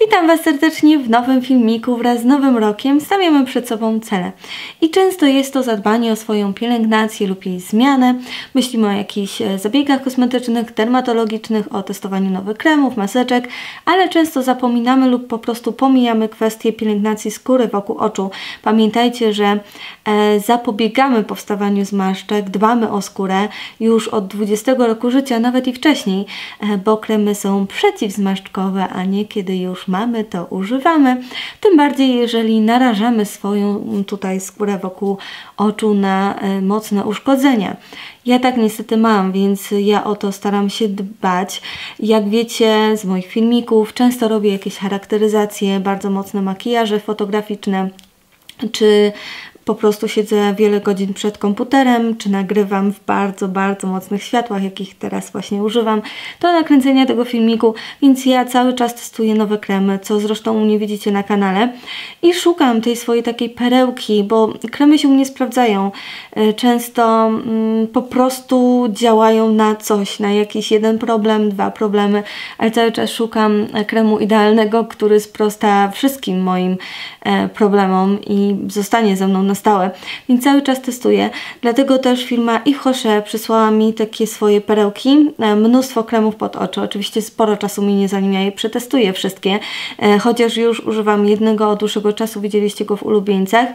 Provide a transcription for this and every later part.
Witam Was serdecznie w nowym filmiku. Wraz z nowym rokiem stawiamy przed sobą cele. I często jest to zadbanie o swoją pielęgnację lub jej zmianę. Myślimy o jakichś zabiegach kosmetycznych, dermatologicznych, o testowaniu nowych kremów, maseczek, ale często zapominamy lub po prostu pomijamy kwestię pielęgnacji skóry wokół oczu. Pamiętajcie, że zapobiegamy powstawaniu zmarszczek, dbamy o skórę już od 20 roku życia, nawet i wcześniej, bo kremy są przeciwzmarszczkowe, a nie kiedy już mamy, to używamy. Tym bardziej, jeżeli narażamy swoją tutaj skórę wokół oczu na mocne uszkodzenia. Ja tak niestety mam, więc ja o to staram się dbać. Jak wiecie z moich filmików, często robię jakieś charakteryzacje, bardzo mocne makijaże fotograficzne, czy po prostu siedzę wiele godzin przed komputerem, czy nagrywam w bardzo, bardzo mocnych światłach, jakich teraz właśnie używam, do nakręcenia tego filmiku, więc ja cały czas testuję nowe kremy, co zresztą u mnie widzicie na kanale i szukam tej swojej takiej perełki, bo kremy się u mnie sprawdzają. Często po prostu działają na coś, na jakiś jeden problem, dwa problemy, ale cały czas szukam kremu idealnego, który sprosta wszystkim moim problemom i zostanie ze mną na stałe, więc cały czas testuję. Dlatego też firma Yves Rocher przysłała mi takie swoje perełki, mnóstwo kremów pod oczy. Oczywiście sporo czasu minie, zanim ja je przetestuję wszystkie, chociaż już używam jednego od dłuższego czasu, widzieliście go w ulubieńcach.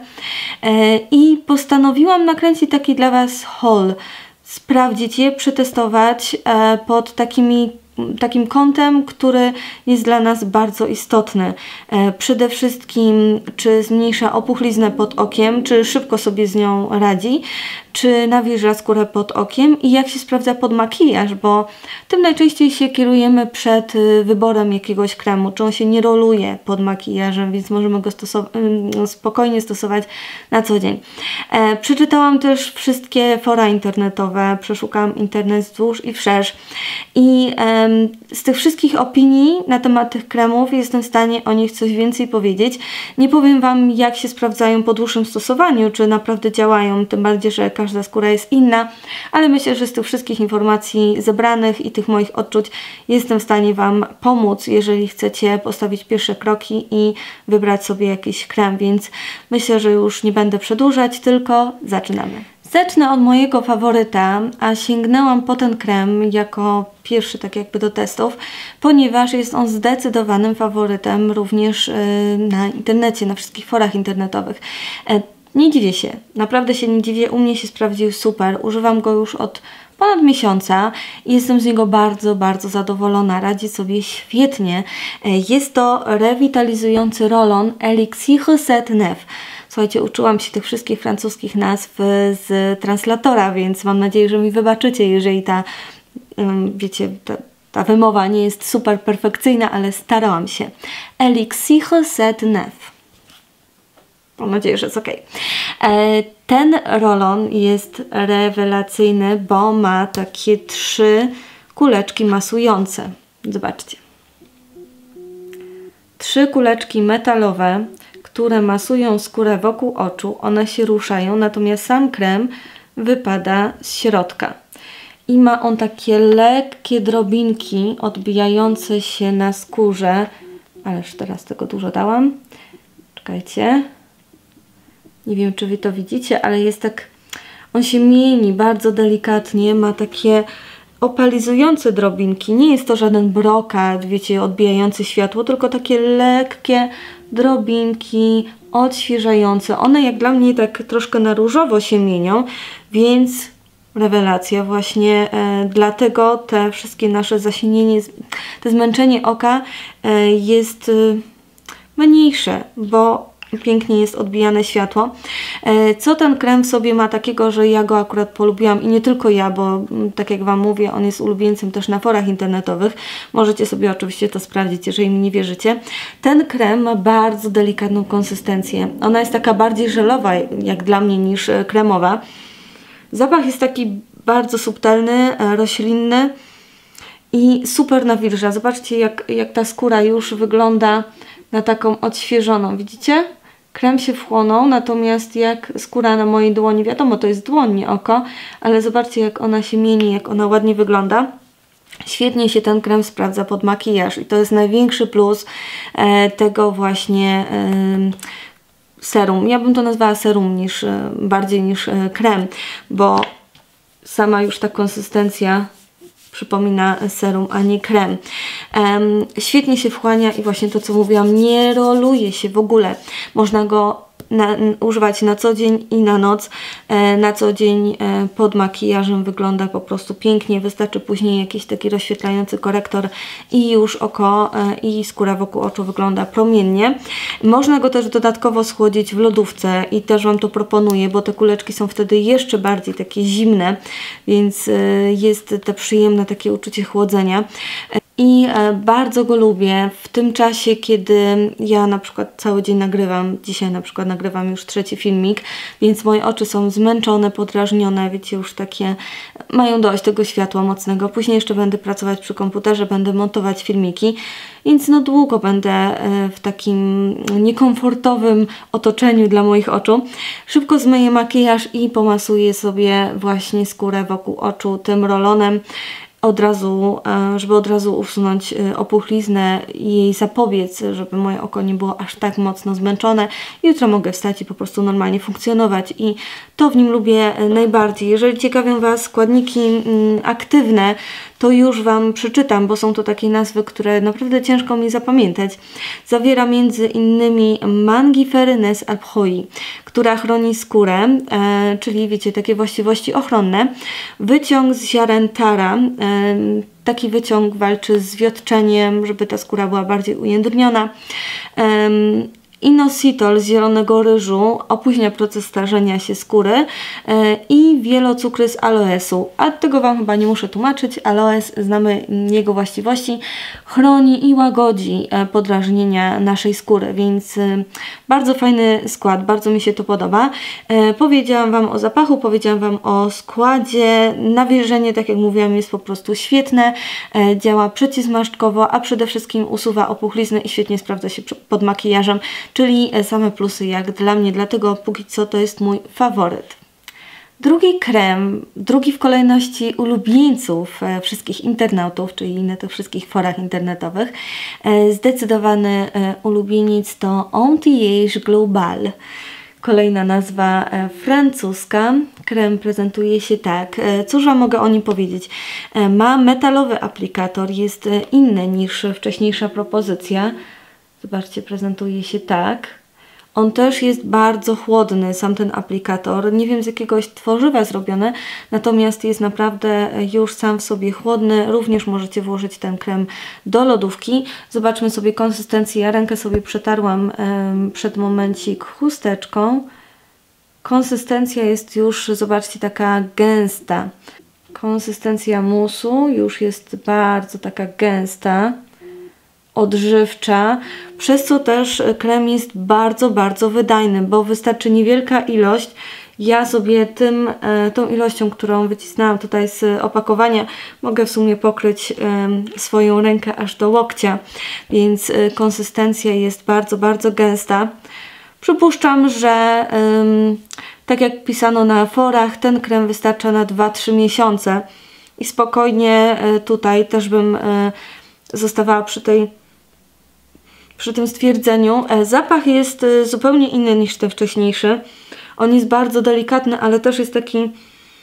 I postanowiłam nakręcić taki dla Was haul, sprawdzić je, przetestować pod takim kątem, który jest dla nas bardzo istotny. Przede wszystkim, czy zmniejsza opuchliznę pod okiem, czy szybko sobie z nią radzi, czy nawilża skórę pod okiem i jak się sprawdza pod makijaż, bo tym najczęściej się kierujemy przed wyborem jakiegoś kremu, czy on się nie roluje pod makijażem, więc możemy go spokojnie stosować na co dzień. Przeczytałam też wszystkie fora internetowe, przeszukałam internet wzdłuż i wszerz i z tych wszystkich opinii na temat tych kremów jestem w stanie o nich coś więcej powiedzieć. Nie powiem Wam, jak się sprawdzają po dłuższym stosowaniu, czy naprawdę działają, tym bardziej, że każda skóra jest inna, ale myślę, że z tych wszystkich informacji zebranych i tych moich odczuć jestem w stanie Wam pomóc, jeżeli chcecie postawić pierwsze kroki i wybrać sobie jakiś krem, więc myślę, że już nie będę przedłużać, tylko zaczynamy. Zacznę od mojego faworyta, a sięgnęłam po ten krem jako pierwszy tak jakby do testów, ponieważ jest on zdecydowanym faworytem również na internecie, na wszystkich forach internetowych. Nie dziwię się, naprawdę się nie dziwię, u mnie się sprawdził super, używam go już od ponad miesiąca i jestem z niego bardzo, bardzo zadowolona, radzi sobie świetnie. Jest to rewitalizujący rolon Elixir Set Neuf. Słuchajcie, uczyłam się tych wszystkich francuskich nazw z translatora, więc mam nadzieję, że mi wybaczycie, jeżeli wiecie, ta wymowa nie jest super perfekcyjna, ale starałam się. Elixir Set Neuf. Mam nadzieję, że jest ok. Ten rolon jest rewelacyjny, bo ma takie 3 kuleczki masujące. Zobaczcie. 3 kuleczki metalowe, które masują skórę wokół oczu. One się ruszają, natomiast sam krem wypada z środka. I ma on takie lekkie drobinki odbijające się na skórze. Ależ teraz tego dużo dałam. Czekajcie. Nie wiem, czy Wy to widzicie, ale jest tak, on się mieni bardzo delikatnie, ma takie opalizujące drobinki. Nie jest to żaden brokat, wiecie, odbijający światło, tylko takie lekkie drobinki odświeżające. One jak dla mnie tak troszkę na różowo się mienią, więc rewelacja. Właśnie dlatego te wszystkie nasze zasinienie, to zmęczenie oka jest mniejsze, bo pięknie jest odbijane światło. Co ten krem w sobie ma takiego, że ja go akurat polubiłam i nie tylko ja, bo tak jak Wam mówię, on jest ulubieńcem też na forach internetowych. Możecie sobie oczywiście to sprawdzić, jeżeli mi nie wierzycie. Ten krem ma bardzo delikatną konsystencję. Ona jest taka bardziej żelowa, jak dla mnie, niż kremowa. Zapach jest taki bardzo subtelny, roślinny i super nawilża. Zobaczcie, jak ta skóra już wygląda na taką odświeżoną. Widzicie? Krem się wchłonął, natomiast jak skóra na mojej dłoni, wiadomo, to jest dłoń, nie oko, ale zobaczcie, jak ona się mieni, jak ona ładnie wygląda. Świetnie się ten krem sprawdza pod makijaż i to jest największy plus tego właśnie serum. Ja bym to nazwała serum bardziej niż krem, bo sama już ta konsystencja przypomina serum, a nie krem. Świetnie się wchłania i właśnie to, co mówiłam, nie roluje się w ogóle. Można go używać na co dzień i na noc. Na co dzień pod makijażem wygląda po prostu pięknie. Wystarczy później jakiś taki rozświetlający korektor i już oko i skóra wokół oczu wygląda promiennie. Można go też dodatkowo schłodzić w lodówce i też Wam to proponuję, bo te kuleczki są wtedy jeszcze bardziej takie zimne, więc jest to przyjemne takie uczucie chłodzenia. I bardzo go lubię w tym czasie, kiedy ja na przykład cały dzień nagrywam. Dzisiaj na przykład nagrywam już 3. filmik, więc moje oczy są zmęczone, podrażnione, wiecie, już takie mają dość tego światła mocnego. Później jeszcze będę pracować przy komputerze, będę montować filmiki, więc no długo będę w takim niekomfortowym otoczeniu dla moich oczu. Szybko zmyję makijaż i pomasuję sobie właśnie skórę wokół oczu tym rolonem. Żeby od razu usunąć opuchliznę i jej zapobiec, żeby moje oko nie było aż tak mocno zmęczone. Jutro mogę wstać i po prostu normalnie funkcjonować i to w nim lubię najbardziej. Jeżeli ciekawią Was składniki aktywne, to już Wam przeczytam, bo są to takie nazwy, które naprawdę ciężko mi zapamiętać. Zawiera między innymi Mangiferines alphoi, która chroni skórę, czyli wiecie, takie właściwości ochronne. Wyciąg z ziaren tara, taki wyciąg walczy z wiotczeniem, żeby ta skóra była bardziej ujędrniona. Inositol z zielonego ryżu opóźnia proces starzenia się skóry i wielocukry z aloesu. A tego Wam chyba nie muszę tłumaczyć. Aloes, znamy jego właściwości, chroni i łagodzi podrażnienia naszej skóry, więc bardzo fajny skład, bardzo mi się to podoba. Powiedziałam Wam o zapachu, powiedziałam Wam o składzie. Nawilżenie, tak jak mówiłam, jest po prostu świetne. Działa przeciwzmarszczkowo, a przede wszystkim usuwa opuchlizny i świetnie sprawdza się pod makijażem. Czyli same plusy jak dla mnie, dlatego póki co to jest mój faworyt. Drugi krem, drugi w kolejności ulubieńców wszystkich internautów, czyli na tych wszystkich forach internetowych, zdecydowany ulubieniec to Anti-Age Global. Kolejna nazwa francuska. Krem prezentuje się tak. Cóż Wam mogę o nim powiedzieć? Ma metalowy aplikator, jest inny niż wcześniejsza propozycja. Zobaczcie, prezentuje się tak. On też jest bardzo chłodny, sam ten aplikator. Nie wiem, z jakiegoś tworzywa zrobiony, natomiast jest naprawdę już sam w sobie chłodny. Również możecie włożyć ten krem do lodówki. Zobaczmy sobie konsystencję. Ja rękę sobie przetarłam przed momencik chusteczką. Konsystencja jest już, zobaczcie, taka gęsta. Konsystencja musu już jest bardzo taka gęsta, odżywcza, przez co też krem jest bardzo, bardzo wydajny, bo wystarczy niewielka ilość. Ja sobie tą ilością, którą wycisnęłam tutaj z opakowania, mogę w sumie pokryć swoją rękę aż do łokcia, więc konsystencja jest bardzo, bardzo gęsta. Przypuszczam, że tak jak pisano na forach, ten krem wystarcza na 2-3 miesiące i spokojnie tutaj też bym zostawała przy tym stwierdzeniu. Zapach jest zupełnie inny niż ten wcześniejszy. On jest bardzo delikatny, ale też jest taki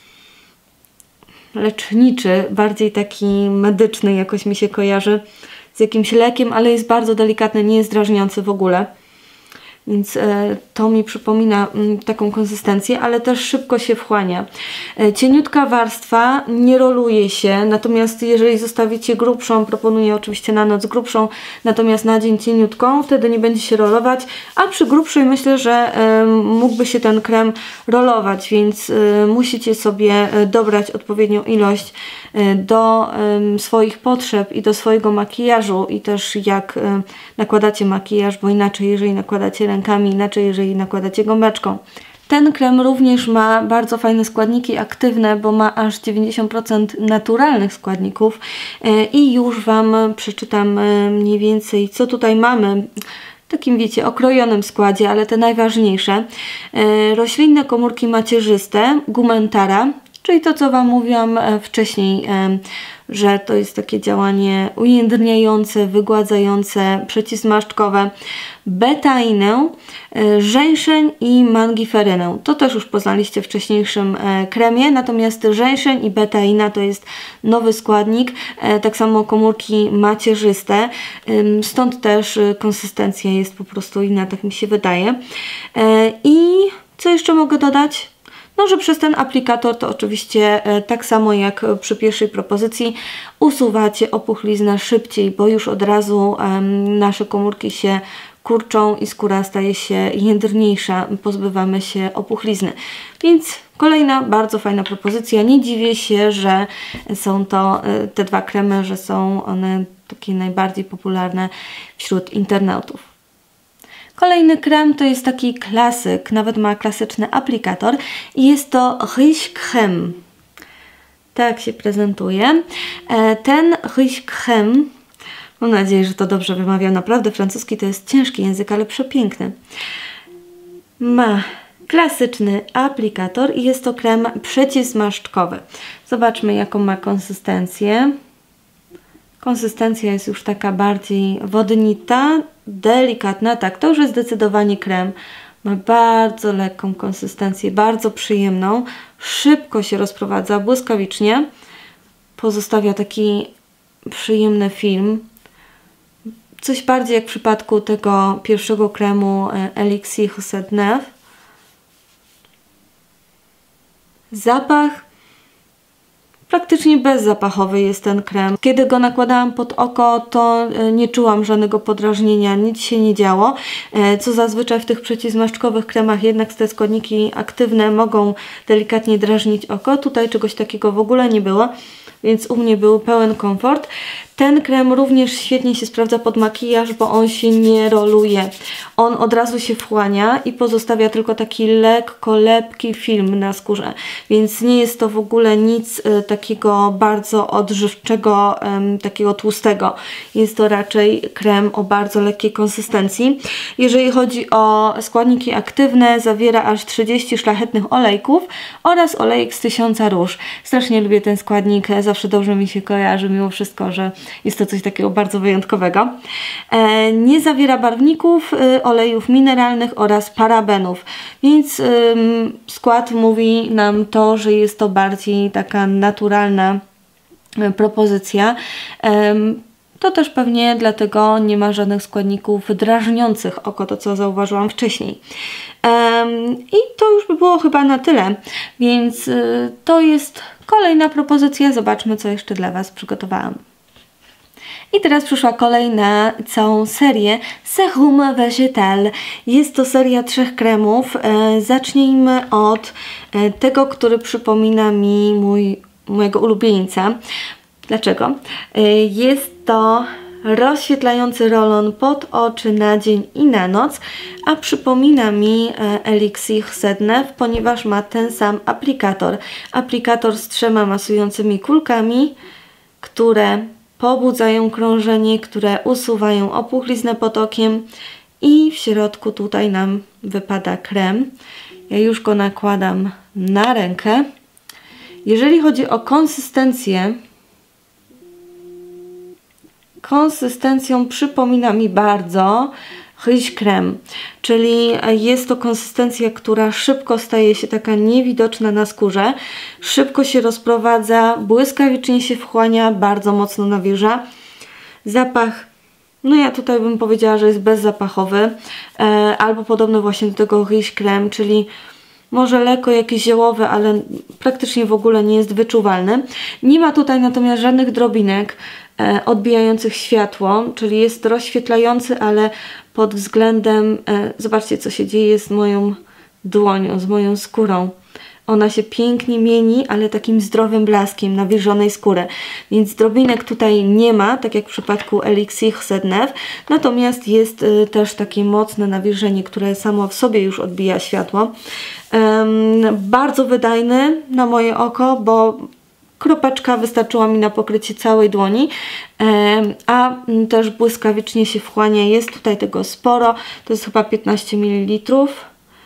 leczniczy, bardziej taki medyczny, jakoś mi się kojarzy z jakimś lekiem, ale jest bardzo delikatny, nie jest drażniący w ogóle. Więc to mi przypomina taką konsystencję, ale też szybko się wchłania. Cieniutka warstwa, nie roluje się, natomiast jeżeli zostawicie grubszą, proponuję oczywiście na noc grubszą, natomiast na dzień cieniutką, wtedy nie będzie się rolować, a przy grubszej myślę, że mógłby się ten krem rolować, więc musicie sobie dobrać odpowiednią ilość do swoich potrzeb i do swojego makijażu i też jak nakładacie makijaż, bo inaczej jeżeli nakładacie rękami, inaczej jeżeli nakładacie gąbeczką. Ten krem również ma bardzo fajne składniki aktywne, bo ma aż 90% naturalnych składników i już Wam przeczytam mniej więcej, co tutaj mamy. W takim, wiecie, okrojonym składzie, ale te najważniejsze. Roślinne komórki macierzyste, gumentara, Czyli to, co Wam mówiłam wcześniej, że to jest takie działanie ujędrniające, wygładzające, przeciwzmarszczkowe. Betainę, żeńszeń i mangiferynę. To też już poznaliście w wcześniejszym kremie, natomiast żeńszeń i betaina to jest nowy składnik, tak samo komórki macierzyste, stąd też konsystencja jest po prostu inna, tak mi się wydaje. I co jeszcze mogę dodać? No, że przez ten aplikator to oczywiście tak samo jak przy pierwszej propozycji usuwacie opuchliznę szybciej, bo już od razu nasze komórki się kurczą i skóra staje się jędrniejsza, pozbywamy się opuchlizny. Więc kolejna bardzo fajna propozycja. Nie dziwię się, że są to te dwa kremy, że są one takie najbardziej popularne wśród internautów. Kolejny krem to jest taki klasyk, nawet ma klasyczny aplikator i jest to Riche Crème. Tak się prezentuje. Ten Riche Crème, mam nadzieję, że to dobrze wymawiam, naprawdę francuski to jest ciężki język, ale przepiękny. Ma klasyczny aplikator i jest to krem przeciwzmarszczkowy. Zobaczmy, jaką ma konsystencję. Konsystencja jest już taka bardziej wodnita, delikatna, tak, to już jest zdecydowanie krem. Ma bardzo lekką konsystencję, bardzo przyjemną, szybko się rozprowadza, błyskawicznie, pozostawia taki przyjemny film. Coś bardziej jak w przypadku tego pierwszego kremu Elixir Sednev. Zapach praktycznie bezzapachowy jest ten krem. Kiedy go nakładałam pod oko, to nie czułam żadnego podrażnienia, nic się nie działo, co zazwyczaj w tych przeciwzmarszczkowych kremach jednak te składniki aktywne mogą delikatnie drażnić oko. Tutaj czegoś takiego w ogóle nie było, więc u mnie był pełen komfort. Ten krem również świetnie się sprawdza pod makijaż, bo on się nie roluje. On od razu się wchłania i pozostawia tylko taki lekko lepki film na skórze. Więc nie jest to w ogóle nic takiego bardzo odżywczego, takiego tłustego. Jest to raczej krem o bardzo lekkiej konsystencji. Jeżeli chodzi o składniki aktywne, zawiera aż 30 szlachetnych olejków oraz olejek z 1000 róż. Strasznie lubię ten składnik, zawsze dobrze mi się kojarzy, mimo wszystko, że jest to coś takiego bardzo wyjątkowego. Nie zawiera barwników, olejów mineralnych oraz parabenów, więc skład mówi nam to, że jest to bardziej taka naturalna propozycja. To też pewnie dlatego nie ma żadnych składników drażniących oko, to co zauważyłam wcześniej. I to już by było chyba na tyle, więc to jest kolejna propozycja. Zobaczmy, co jeszcze dla Was przygotowałam. I teraz przyszła kolej na całą serię Sérum Végétal. Jest to seria 3 kremów. Zacznijmy od tego, który przypomina mi mojego ulubieńca. Dlaczego? Jest to rozświetlający rolon pod oczy na dzień i na noc, a przypomina mi Elixir Sednev, ponieważ ma ten sam aplikator. Aplikator z 3 masującymi kulkami, które pobudzają krążenie, które usuwają opuchliznę pod okiem i w środku tutaj nam wypada krem. Ja już go nakładam na rękę. Jeżeli chodzi o konsystencję, konsystencją przypomina mi bardzo Riche Crème, czyli jest to konsystencja, która szybko staje się taka niewidoczna na skórze, szybko się rozprowadza, błyskawicznie się wchłania, bardzo mocno nawilża. Zapach, no ja tutaj bym powiedziała, że jest bezzapachowy, albo podobny właśnie do tego Riche Crème, czyli może lekko jakiś ziołowy, ale praktycznie w ogóle nie jest wyczuwalny. Nie ma tutaj natomiast żadnych drobinek odbijających światło, czyli jest rozświetlający, ale pod względem, zobaczcie, co się dzieje z moją dłonią, z moją skórą. Ona się pięknie mieni, ale takim zdrowym blaskiem nawilżonej skóry. Więc drobinek tutaj nie ma, tak jak w przypadku Elixir Sednev. Natomiast jest też takie mocne nawilżenie, które samo w sobie już odbija światło. Bardzo wydajny na moje oko, bo kropeczka wystarczyła mi na pokrycie całej dłoni, a też błyskawicznie się wchłania. Jest tutaj tego sporo, to jest chyba 15 ml.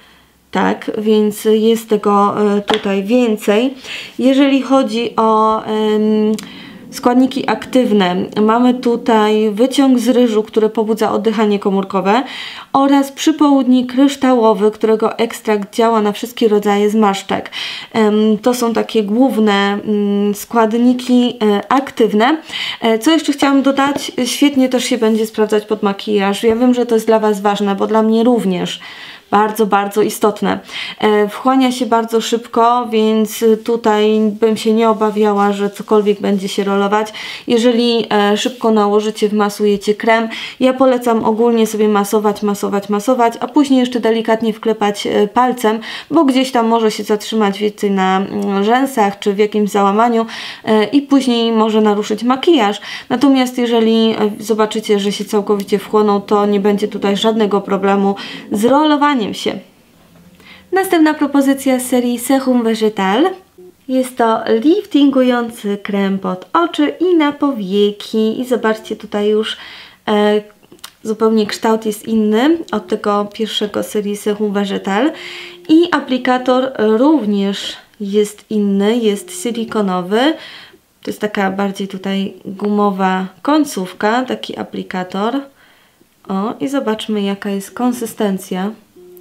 Tak, więc jest tego tutaj więcej. Jeżeli chodzi o składniki aktywne, mamy tutaj wyciąg z ryżu, który pobudza oddychanie komórkowe oraz przypołudnik kryształowy, którego ekstrakt działa na wszystkie rodzaje zmarszczek. To są takie główne składniki aktywne. Co jeszcze chciałam dodać? Świetnie też się będzie sprawdzać pod makijaż. Ja wiem, że to jest dla Was ważne, bo dla mnie również. Bardzo, bardzo istotne. Wchłania się bardzo szybko, więc tutaj bym się nie obawiała, że cokolwiek będzie się rolować. Jeżeli szybko nałożycie, wmasujecie krem, ja polecam ogólnie sobie masować, a później jeszcze delikatnie wklepać palcem, bo gdzieś tam może się zatrzymać więcej na rzęsach czy w jakimś załamaniu i później może naruszyć makijaż. Natomiast jeżeli zobaczycie, że się całkowicie wchłoną, to nie będzie tutaj żadnego problemu z rolowaniem się. Następna propozycja z serii Sérum Végétal. Jest to liftingujący krem pod oczy i na powieki. I zobaczcie, tutaj już zupełnie kształt jest inny od tego pierwszego serii Sérum Végétal. I aplikator również jest inny, jest silikonowy. To jest taka bardziej tutaj gumowa końcówka, taki aplikator. O, i zobaczmy, jaka jest konsystencja.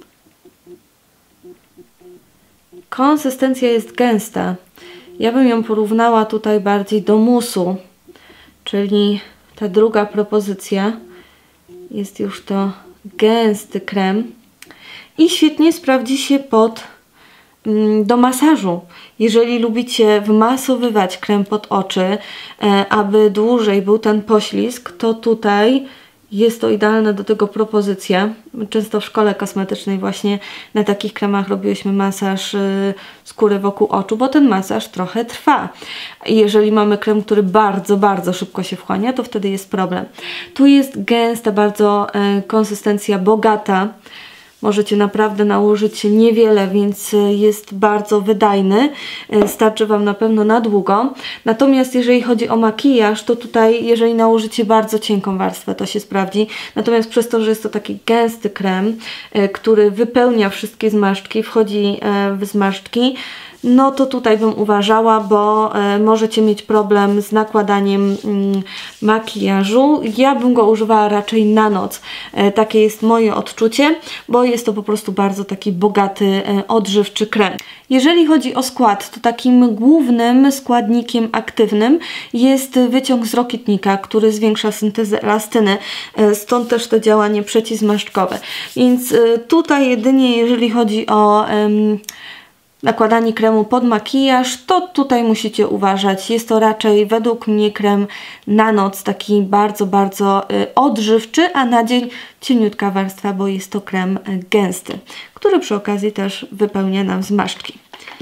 Konsystencja jest gęsta. Ja bym ją porównała tutaj bardziej do musu, czyli ta druga propozycja. Jest już to gęsty krem i świetnie sprawdzi się do masażu. Jeżeli lubicie wmasowywać krem pod oczy, aby dłużej był ten poślizg, to tutaj jest to idealna do tego propozycja. Często w szkole kosmetycznej właśnie na takich kremach robiłyśmy masaż skóry wokół oczu, bo ten masaż trochę trwa. Jeżeli mamy krem, który bardzo, bardzo szybko się wchłania, to wtedy jest problem. Tu jest gęsta, bardzo konsystencja bogata. Możecie naprawdę nałożyć niewiele, więc jest bardzo wydajny. Starczy Wam na pewno na długo. Natomiast jeżeli chodzi o makijaż, to tutaj jeżeli nałożycie bardzo cienką warstwę, to się sprawdzi. Natomiast przez to, że jest to taki gęsty krem, który wypełnia wszystkie zmarszczki, wchodzi w zmarszczki, no to tutaj bym uważała, bo możecie mieć problem z nakładaniem makijażu. Ja bym go używała raczej na noc. Takie jest moje odczucie, bo jest to po prostu bardzo taki bogaty, odżywczy krem. Jeżeli chodzi o skład, to takim głównym składnikiem aktywnym jest wyciąg z rokietnika, który zwiększa syntezę elastyny, stąd też to działanie przeciwzmarszczkowe. Więc tutaj jedynie jeżeli chodzi o nakładanie kremu pod makijaż, to tutaj musicie uważać. Jest to raczej według mnie krem na noc, taki bardzo, bardzo odżywczy, a na dzień cieniutka warstwa, bo jest to krem gęsty, który przy okazji też wypełnia nam zmarszczki.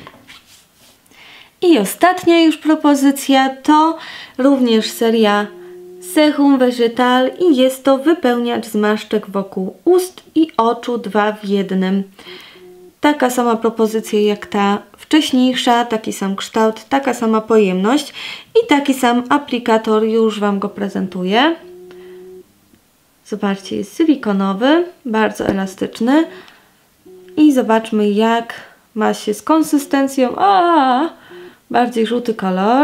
I ostatnia już propozycja to również seria Sérum Végétal i jest to wypełniacz zmarszczek wokół ust i oczu 2 w 1. Taka sama propozycja jak ta wcześniejsza, taki sam kształt, taka sama pojemność i taki sam aplikator, już Wam go prezentuję. Zobaczcie, jest silikonowy, bardzo elastyczny i zobaczmy, jak ma się z konsystencją. Bardziej żółty kolor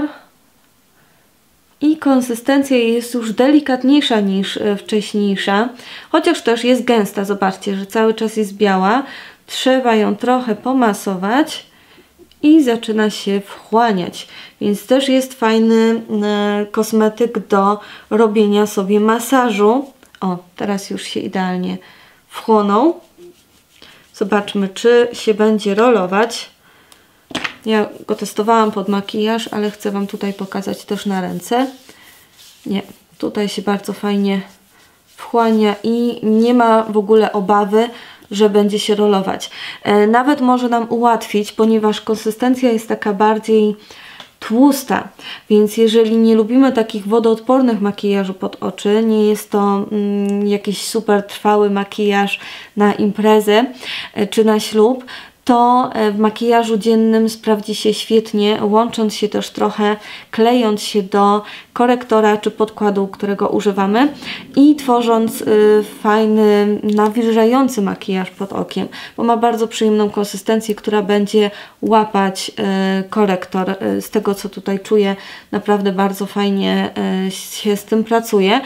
i konsystencja jest już delikatniejsza niż wcześniejsza, chociaż też jest gęsta. Zobaczcie, że cały czas jest biała. Trzeba ją trochę pomasować i zaczyna się wchłaniać, więc też jest fajny kosmetyk do robienia sobie masażu. O, teraz już się idealnie wchłonął. Zobaczmy, czy się będzie rolować. Ja go testowałam pod makijaż, ale chcę Wam tutaj pokazać też na ręce. Nie, tutaj się bardzo fajnie wchłania i nie ma w ogóle obawy, że będzie się rolować. Nawet może nam ułatwić, ponieważ konsystencja jest taka bardziej tłusta, więc jeżeli nie lubimy takich wodoodpornych makijażu pod oczy, nie jest to jakiś super trwały makijaż na imprezę czy na ślub, to w makijażu dziennym sprawdzi się świetnie, łącząc się też trochę, klejąc się do korektora czy podkładu, którego używamy i tworząc fajny, nawilżający makijaż pod okiem, bo ma bardzo przyjemną konsystencję, która będzie łapać korektor. Z tego, co tutaj czuję, naprawdę bardzo fajnie się z tym pracuje.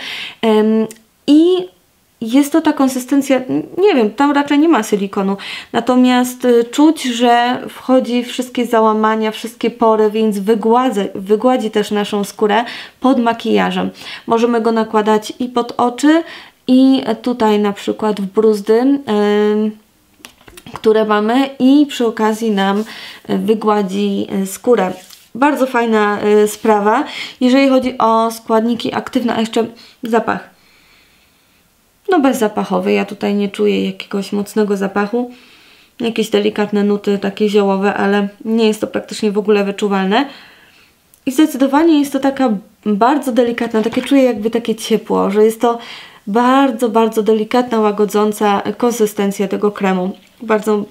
I jest to ta konsystencja, nie wiem, tam raczej nie ma silikonu, natomiast czuć, że wchodzi wszystkie załamania, wszystkie pory, więc wygładzi też naszą skórę pod makijażem. Możemy go nakładać i pod oczy, i tutaj na przykład w bruzdy, które mamy, i przy okazji nam wygładzi skórę. Bardzo fajna sprawa. Jeżeli chodzi o składniki aktywne, a jeszcze zapach. No bezzapachowy, ja tutaj nie czuję jakiegoś mocnego zapachu. Jakieś delikatne nuty, takie ziołowe, ale nie jest to praktycznie w ogóle wyczuwalne. I zdecydowanie jest to taka bardzo delikatna, takie czuję jakby takie ciepło, że jest to bardzo, bardzo delikatna, łagodząca konsystencja tego kremu. Bardzo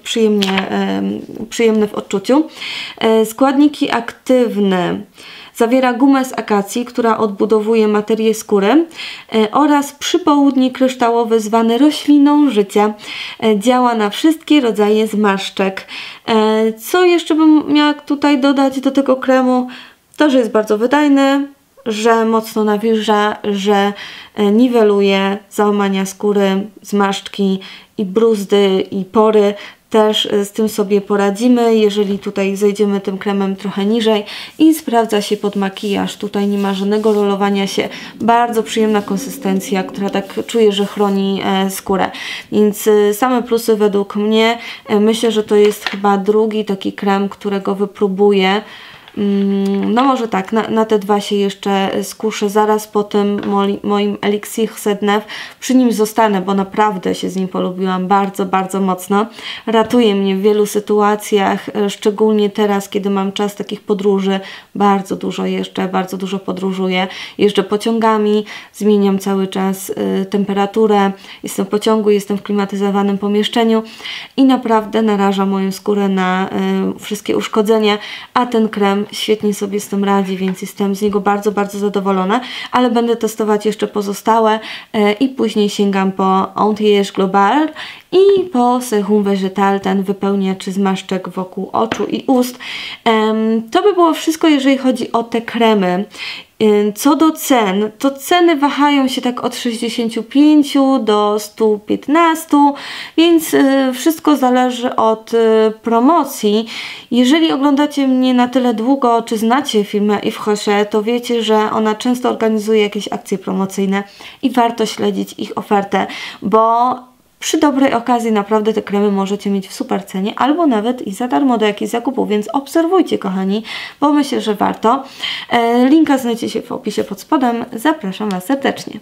przyjemny w odczuciu. Składniki aktywne. Zawiera gumę z akacji, która odbudowuje materię skóry, oraz przypołudnik kryształowy zwany rośliną życia. Działa na wszystkie rodzaje zmarszczek. Co jeszcze bym miała tutaj dodać do tego kremu? To, że jest bardzo wydajny, że mocno nawilża, że niweluje załamania skóry, zmarszczki i bruzdy i pory. Też z tym sobie poradzimy, jeżeli tutaj zejdziemy tym kremem trochę niżej, i sprawdza się pod makijaż. Tutaj nie ma żadnego rolowania się. Bardzo przyjemna konsystencja, która tak czuję, że chroni skórę. Więc same plusy według mnie. Myślę, że to jest chyba drugi taki krem, którego wypróbuję. No może tak, na te dwa się jeszcze skuszę. Zaraz po tym moim Elixir Sednev przy nim zostanę, bo naprawdę się z nim polubiłam bardzo, bardzo mocno. Ratuje mnie w wielu sytuacjach, szczególnie teraz, kiedy mam czas takich podróży. Bardzo dużo podróżuję. Jeżdżę pociągami, zmieniam cały czas temperaturę. Jestem w pociągu, jestem w klimatyzowanym pomieszczeniu i naprawdę naraża moją skórę na wszystkie uszkodzenia, a ten krem świetnie sobie z tym radzi, więc jestem z niego bardzo, bardzo zadowolona, ale będę testować jeszcze pozostałe i później sięgam po Anti-Age Global i po Sérum Végétal, ten wypełniacz zmarszczek wokół oczu i ust. To by było wszystko, jeżeli chodzi o te kremy. Co do cen, to ceny wahają się tak od 65 do 115, więc wszystko zależy od promocji. Jeżeli oglądacie mnie na tyle długo, czy znacie firmę Yves Rocher, to wiecie, że ona często organizuje jakieś akcje promocyjne i warto śledzić ich ofertę, bo przy dobrej okazji naprawdę te kremy możecie mieć w super cenie, albo nawet i za darmo do jakichś zakupów, więc obserwujcie, kochani, bo myślę, że warto. Linka znajdziecie w opisie pod spodem. Zapraszam Was serdecznie.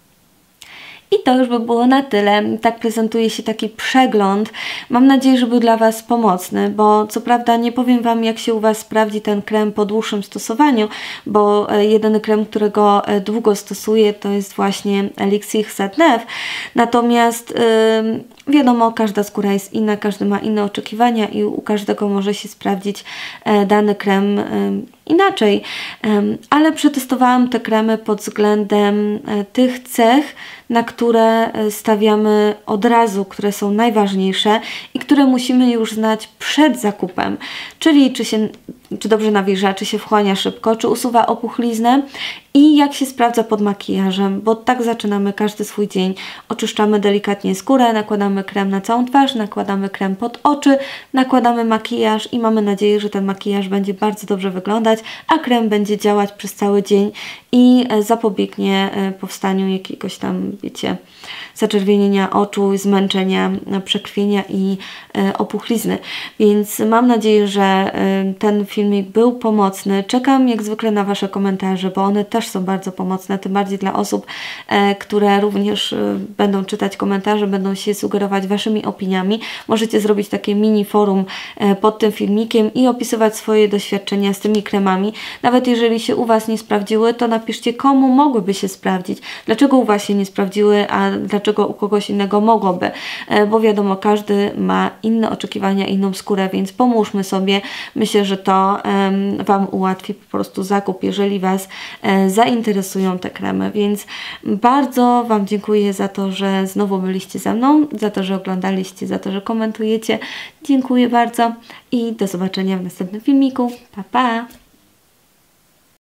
I to już by było na tyle. Tak prezentuje się taki przegląd. Mam nadzieję, że był dla Was pomocny, bo co prawda nie powiem Wam, jak się u Was sprawdzi ten krem po dłuższym stosowaniu, bo jedyny krem, którego długo stosuję, to jest właśnie Elixir Sednev. Natomiast wiadomo, każda skóra jest inna, każdy ma inne oczekiwania i u każdego może się sprawdzić dany krem inaczej, ale przetestowałam te kremy pod względem tych cech, na które stawiamy od razu, które są najważniejsze i które musimy już znać przed zakupem, czyli czy dobrze nawilża, czy się wchłania szybko, czy usuwa opuchliznę i jak się sprawdza pod makijażem, bo tak zaczynamy każdy swój dzień. Oczyszczamy delikatnie skórę, nakładamy krem na całą twarz, nakładamy krem pod oczy, nakładamy makijaż i mamy nadzieję, że ten makijaż będzie bardzo dobrze wyglądać, a krem będzie działać przez cały dzień i zapobiegnie powstaniu jakiegoś tam, wiecie, zaczerwienienia oczu, zmęczenia, przekrwienia i opuchlizny. Więc mam nadzieję, że ten filmik był pomocny. Czekam jak zwykle na Wasze komentarze, bo one też są bardzo pomocne, tym bardziej dla osób, które również będą czytać komentarze, będą się sugerować Waszymi opiniami. Możecie zrobić takie mini forum pod tym filmikiem i opisywać swoje doświadczenia z tymi kremami. Nawet jeżeli się u Was nie sprawdziły, to napiszcie napiszcie, komu mogłyby się sprawdzić, dlaczego u Was się nie sprawdziły, a dlaczego u kogoś innego mogłoby, bo wiadomo, każdy ma inne oczekiwania, inną skórę, więc pomóżmy sobie. Myślę, że to Wam ułatwi po prostu zakup, jeżeli Was zainteresują te kremy, więc bardzo Wam dziękuję za to, że znowu byliście ze mną, za to, że oglądaliście, za to, że komentujecie. Dziękuję bardzo i do zobaczenia w następnym filmiku. Pa, pa!